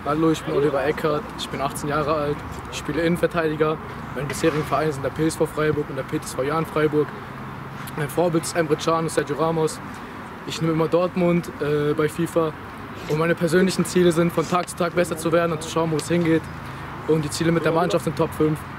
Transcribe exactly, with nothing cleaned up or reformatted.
Hallo, ich bin Oliver Eckert, ich bin achtzehn Jahre alt, ich spiele Innenverteidiger. Meine bisherigen Vereine sind der P S V Freiburg und der P T S V Jahn Freiburg. Mein Vorbild ist Emre Can und Sergio Ramos. Ich nehme immer Dortmund äh, bei FIFA. Und meine persönlichen Ziele sind, von Tag zu Tag besser zu werden und zu schauen, wo es hingeht. Und die Ziele mit der Mannschaft sind Top fünf.